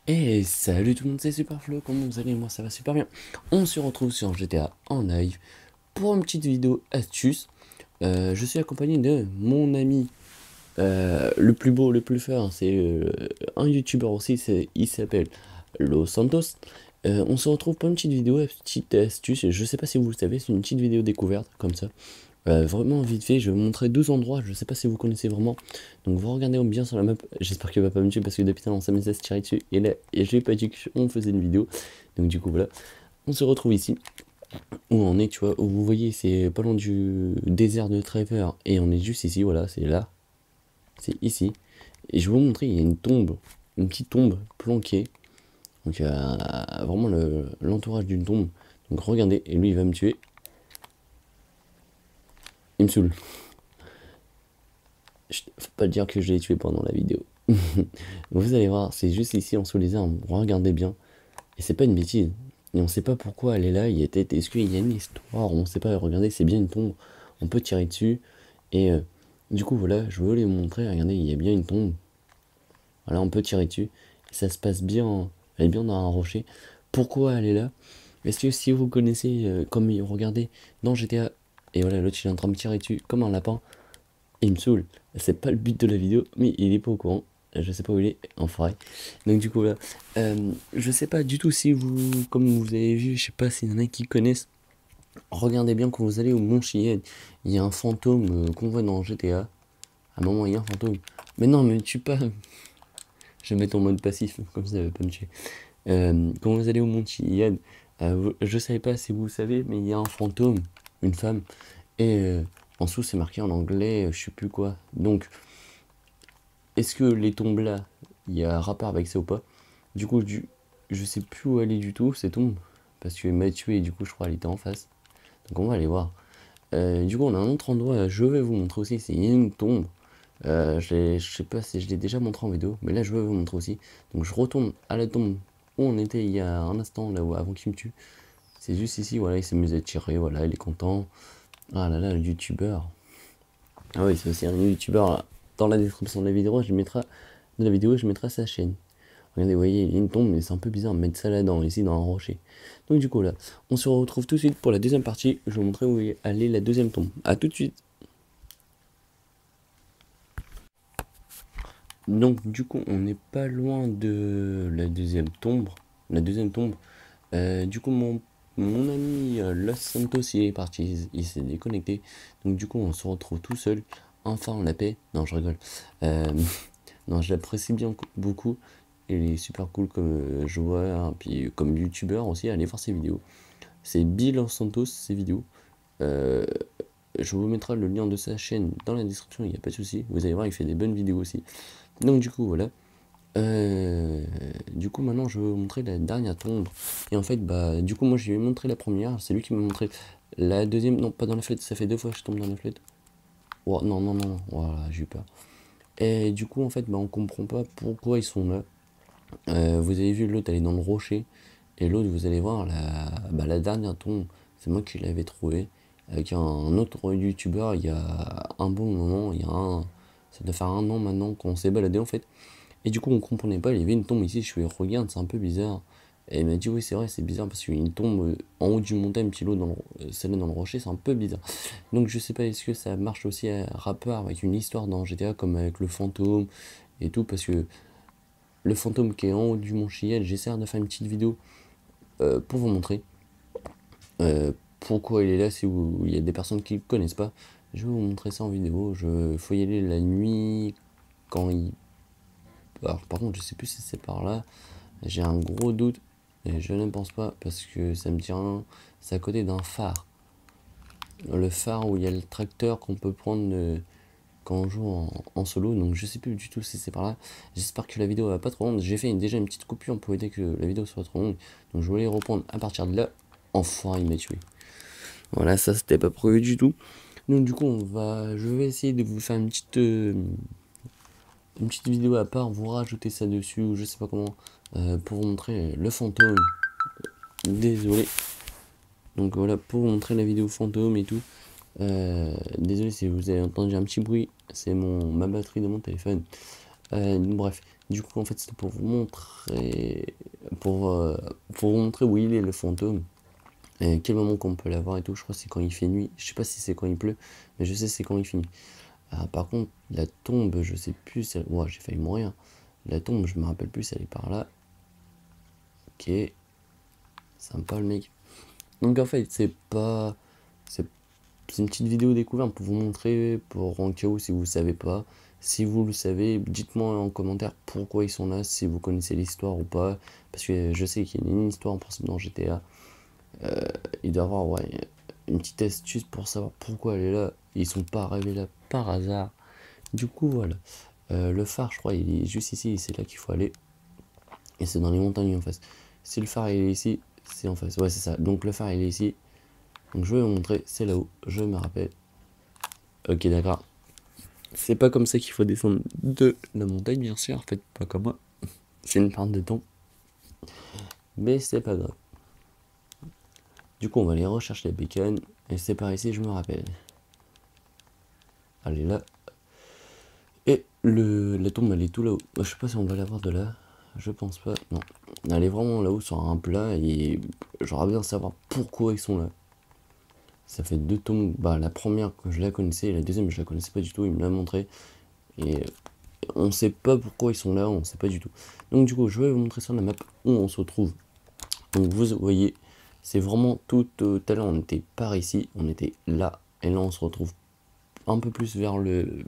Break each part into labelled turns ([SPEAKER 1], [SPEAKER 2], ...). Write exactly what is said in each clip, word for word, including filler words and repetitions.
[SPEAKER 1] Et salut tout le monde, c'est Superflo, comment vous allez? Moi ça va super bien. On se retrouve sur G T A en live pour une petite vidéo astuce. Euh, je suis accompagné de mon ami euh, le plus beau, le plus fort, c'est euh, un youtubeur aussi, c'est, il s'appelle Los Santos. Euh, on se retrouve pour une petite vidéo, une petite astuce, je sais pas si vous le savez, c'est une petite vidéo découverte comme ça. Euh, vraiment vite fait, je vais vous montrer deux endroits, je sais pas si vous connaissez vraiment. Donc vous regardez bien sur la map, j'espère qu'il va pas me tuer parce que depuis on s'amuse à se tirer dessus. Et là, et j'ai pas dit qu'on faisait une vidéo. Donc du coup voilà, on se retrouve ici, où on est, tu vois, où vous voyez c'est pas loin du désert de Trevor. Et on est juste ici, voilà, c'est là, c'est ici. Et je vais vous montrer, il y a une tombe, une petite tombe planquée. Donc il y a vraiment le- l'entourage d'une tombe. Donc regardez, et lui il va me tuer. Il me saoule. Chut, faut pas dire que je l'ai tué pendant la vidéo. Vous allez voir, c'est juste ici en dessous les arbres. Regardez bien. Et c'est pas une bêtise. Et on sait pas pourquoi elle est là. Il y a peut-être. Est-ce qu'il y a une histoire? On sait pas. Regardez, c'est bien une tombe. On peut tirer dessus. Et euh, du coup, voilà, je veux les montrer. Regardez, il y a bien une tombe. Voilà, on peut tirer dessus. Et ça se passe bien. Elle est bien dans un rocher. Pourquoi elle est là? Est-ce que si vous connaissez, euh, comme regardez, dans G T A, et voilà, l'autre il est en train de me tirer dessus comme un lapin. Il me saoule. C'est pas le but de la vidéo, mais il est pas au courant. Je sais pas où il est, en forêt. Donc du coup là, euh, je sais pas du tout si vous, comme vous avez vu, je sais pas s'il y en a qui connaissent. Regardez bien quand vous allez au Mont Chiyenne, il y a un fantôme euh, qu'on voit dans G T A. À un moment, il y a un fantôme. Mais non, mais tue pas. Je vais mettre en mode passif, comme ça, ça va pas me tuer. Euh, quand vous allez au Mont Chiyenne, euh, vous- je savais pas si vous savez, mais il y a un fantôme, une femme, et euh, en dessous c'est marqué en anglais, euh, je sais plus quoi. Donc est-ce que les tombes là, il y a un rapport avec ça ou pas? Du coup, du, je sais plus où aller du tout, ces tombes. Parce que m'a tué et du coup, je crois qu'elle était en face. Donc on va aller voir. Euh, du coup, on a un autre endroit, je vais vous montrer aussi, c'est une tombe. Euh, je je sais pas si je l'ai déjà montré en vidéo, mais là, je vais vous montrer aussi. Donc je retourne à la tombe où on était il y a un instant, là où, avant qu'il me tue. C'est juste ici, voilà, il s'amuse à tirer, voilà, il est content. Ah là là, le youtubeur. Ah oui, c'est aussi un youtubeur. Dans la description de la vidéo, je mettrai, de la vidéo, je mettrai sa chaîne. Regardez, vous voyez, il y a une tombe, mais c'est un peu bizarre de mettre ça là-dedans, ici dans un rocher. Donc du coup là, on se retrouve tout de suite pour la deuxième partie. Je vais vous montrer où est allée la deuxième tombe. A tout de suite. Donc du coup, on n'est pas loin de la deuxième tombe. La deuxième tombe. Euh, du coup, mon, mon ami euh, Los Santos, il est parti, il, il s'est déconnecté. Donc du coup, on se retrouve tout seul. Enfin, la paix. Non, je rigole. Euh, non, je l'apprécie bien beaucoup. Il est super cool comme euh, joueur, hein, puis comme youtubeur aussi, allez voir ses vidéos. C'est Bill Los Santos, ses vidéos. Euh, je vous mettrai le lien de sa chaîne dans la description, il n'y a pas de souci. Vous allez voir, il fait des bonnes vidéos aussi. Donc du coup, voilà. Euh, du coup, maintenant, je vais vous montrer la dernière tombe. Et en fait, bah, du coup, moi, je lui ai montré la première. C'est lui qui m'a montré la deuxième. Non, pas dans la flèche. Ça fait deux fois que je tombe dans la flèche. Oh, non, non, non, non. Voilà, j'ai eu peur. Et du coup, en fait, bah, on comprend pas pourquoi ils sont là. Euh, vous avez vu l'autre, elle est dans le rocher. Et l'autre, vous allez voir, la, bah, la dernière tombe, c'est moi qui l'avais trouvée. Avec un, un autre youtubeur, il y a un bon moment, il y a un. Ça doit faire un an maintenant qu'on s'est baladé en fait. Et du coup, on comprenait pas, il y avait une tombe ici. Je lui regarde, c'est un peu bizarre. Et il m'a dit, oui, c'est vrai, c'est bizarre parce qu'il y a une tombe euh, en haut du montagne, puis l'autre dans le, euh, celle-là dans le rocher, c'est un peu bizarre. Donc, je sais pas, est-ce que ça marche aussi à rapport avec une histoire dans G T A, comme avec le fantôme et tout, parce que le fantôme qui est en haut du mont Chiliad, j'essaie de faire une petite vidéo euh, pour vous montrer euh, pourquoi il est là, si vous- il y a des personnes qui ne le connaissent pas. Je vais vous montrer ça en vidéo. Je faut y aller la nuit quand il. Alors, par contre, je sais plus si c'est par là. J'ai un gros doute et je ne pense pas parce que ça me dit rien. C'est à côté d'un phare. Le phare où il y a le tracteur qu'on peut prendre euh, quand on joue en, en solo. Donc je sais plus du tout si c'est par là. J'espère que la vidéo va pas trop longue. J'ai fait une- déjà une petite coupure pour éviter que la vidéo soit trop longue. Donc je voulais reprendre à partir de là. Enfin, il m'a tué. Voilà, ça c'était pas prévu du tout. Donc du coup, on va, je vais essayer de vous faire une petite, euh, une petite vidéo à part, vous rajouter ça dessus ou je sais pas comment, euh, pour vous montrer le fantôme. Désolé. Donc voilà, pour vous montrer la vidéo fantôme et tout. Euh, désolé si vous avez entendu un petit bruit, c'est mon ma batterie de mon téléphone. Euh, bref, du coup en fait c'était pour vous montrer, pour, euh, pour vous montrer où il est le fantôme, et quel moment qu'on peut l'avoir et tout. Je crois que c'est quand il fait nuit, je sais pas si c'est quand il pleut, mais je sais c'est quand il finit. Ah, par contre la tombe, je sais plus, elle... ouais, j'ai failli mourir. La tombe, je me rappelle plus, elle est par là. Ok, sympa le mec. Donc en fait c'est pas, c'est c'est une petite vidéo découverte pour vous montrer, pour en cas où si vous savez pas. Si vous le savez, dites-moi en commentaire pourquoi ils sont là, si vous connaissez l'histoire ou pas. Parce que je sais qu'il y a une histoire en principe dans G T A. Euh, il doit y avoir ouais, une petite astuce pour savoir pourquoi elle est là. Ils sont pas arrivés là par hasard. Du coup, voilà. Euh, le phare, je crois, il est juste ici. C'est là qu'il faut aller. Et c'est dans les montagnes en face. Si le phare il est ici, c'est en face. Ouais, c'est ça. Donc le phare il est ici. Donc je vais vous montrer. C'est là-haut. Je me rappelle. Ok, d'accord. C'est pas comme ça qu'il faut descendre de la montagne, bien sûr. Faites pas comme moi. C'est une perte de temps. Mais c'est pas grave. Du coup, on va aller rechercher les bacon. Et c'est par ici, je me rappelle. Allez, là. Et le, la tombe, elle est tout là-haut. Je sais pas si on va la voir de là. Je pense pas. Non. Elle est vraiment là-haut sur un plat. Et j'aurais bien savoir pourquoi ils sont là. Ça fait deux tombes. Bah, la première, que je la connaissais. Et la deuxième, je la connaissais pas du tout. Il me l'a montré. Et on sait pas pourquoi ils sont là. On sait pas du tout. Donc, du coup, je vais vous montrer sur la map où on se retrouve. Donc, vous voyez, c'est vraiment tout. Tout à l'heure, on était par ici. On était là. Et là, on se retrouve un peu plus vers le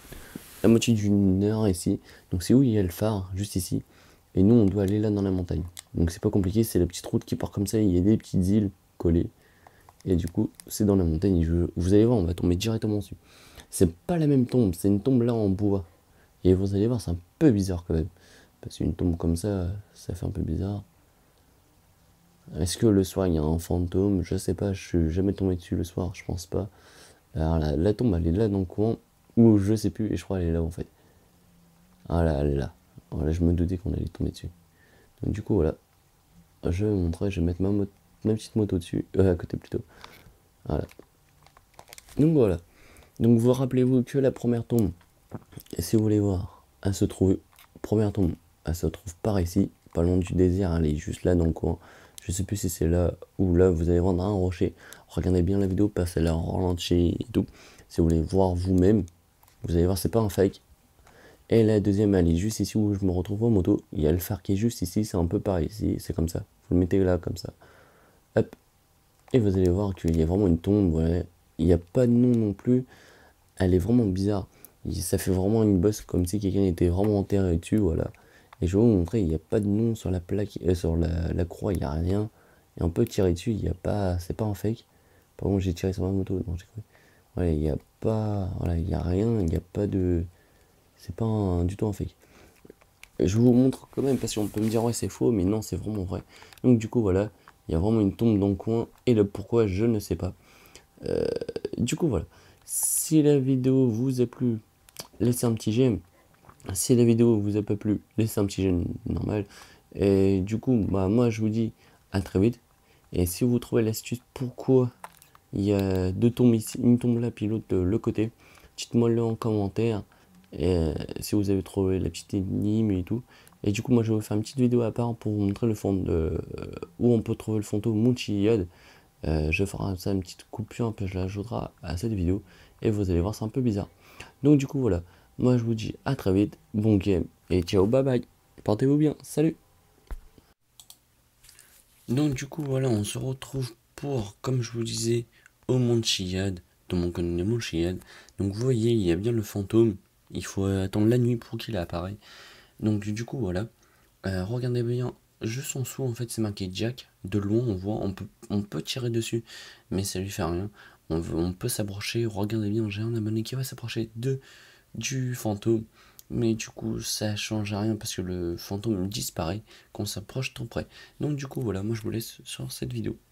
[SPEAKER 1] la moitié d'une heure ici. Donc c'est où il y a le phare, juste ici. Et nous on doit aller là dans la montagne. Donc c'est pas compliqué, c'est la petite route qui part comme ça, il y a des petites îles collées. Et du coup c'est dans la montagne, je... vous allez voir, on va tomber directement dessus. C'est pas la même tombe, c'est une tombe là en bois. Et vous allez voir, c'est un peu bizarre quand même. Parce qu'une tombe comme ça, ça fait un peu bizarre. Est-ce que le soir il y a un fantôme? Je sais pas, je suis jamais tombé dessus le soir, je pense pas. Alors la, la tombe elle est là dans le coin, ou je sais plus, et je crois elle est là en fait. Ah là, elle est là. Voilà, je me doutais qu'on allait tomber dessus. Donc du coup, voilà. Je vais vous montrer, je vais mettre ma, mo ma petite moto dessus. Euh, à côté plutôt. Voilà. Donc voilà. Donc vous rappelez-vous que la première tombe, et si vous voulez voir, elle se trouve, première tombe, elle se trouve par ici, pas loin du désert, elle est juste là dans le coin. Je sais plus si c'est là ou là, vous allez voir dans un rocher. Regardez bien la vidéo, passez-la en ralenti et tout. Si vous voulez voir vous-même, vous allez voir, c'est pas un fake. Et la deuxième, elle est juste ici où je me retrouve en moto. Il y a le phare qui est juste ici, c'est un peu par ici, c'est comme ça. Vous le mettez là, comme ça. Hop. Et vous allez voir qu'il y a vraiment une tombe, voilà. Il n'y a pas de nom non plus. Elle est vraiment bizarre. Ça fait vraiment une bosse comme si quelqu'un était vraiment enterré dessus, voilà. Et je vais vous montrer, il n'y a pas de nom sur la plaque, euh, sur la, la croix, il n'y a rien. Et on peut tirer dessus, il n'y a pas, c'est pas un fake. Par contre, j'ai tiré sur ma moto, non, j'ai cru. Voilà, il n'y a pas, voilà, il n'y a rien, il n'y a pas de... C'est pas un, du tout un fake. Je vous montre quand même parce qu'on peut me dire ouais c'est faux, mais non c'est vraiment vrai. Donc du coup voilà, il y a vraiment une tombe dans le coin et le pourquoi je ne sais pas. Euh, du coup voilà, si la vidéo vous a plu, laissez un petit j'aime. Si la vidéo vous a pas plu, laissez un petit j'aime normal. Et du coup bah moi je vous dis à très vite. Et si vous trouvez l'astuce pourquoi il y a deux tombes ici, une tombe là puis l'autre de l'autre côté, dites-moi le en commentaire. Et euh, si vous avez trouvé la petite énigme et tout. Et du coup moi je vais vous faire une petite vidéo à part pour vous montrer le fond de euh, où on peut trouver le fantôme Munchiyad. Euh, je ferai ça une petite coupure puis je l'ajouterai à cette vidéo. Et vous allez voir c'est un peu bizarre. Donc du coup voilà. Moi je vous dis à très vite. Bon game. Et ciao bye bye. Portez-vous bien. Salut. Donc du coup voilà on se retrouve pour comme je vous disais au Munchiyad. Dans mon canal de Munchiyad. Donc vous voyez il y a bien le fantôme. Il faut attendre la nuit pour qu'il apparaisse. Donc du coup voilà, euh, regardez bien, juste en dessous en fait c'est marqué Jack, de loin on voit, on peut, on peut tirer dessus, mais ça lui fait rien, on, veut, on peut s'approcher, regardez bien, j'ai un abonné qui va s'approcher de du fantôme, mais du coup ça change rien parce que le fantôme disparaît quand on s'approche trop près. Donc du coup voilà, moi je vous laisse sur cette vidéo.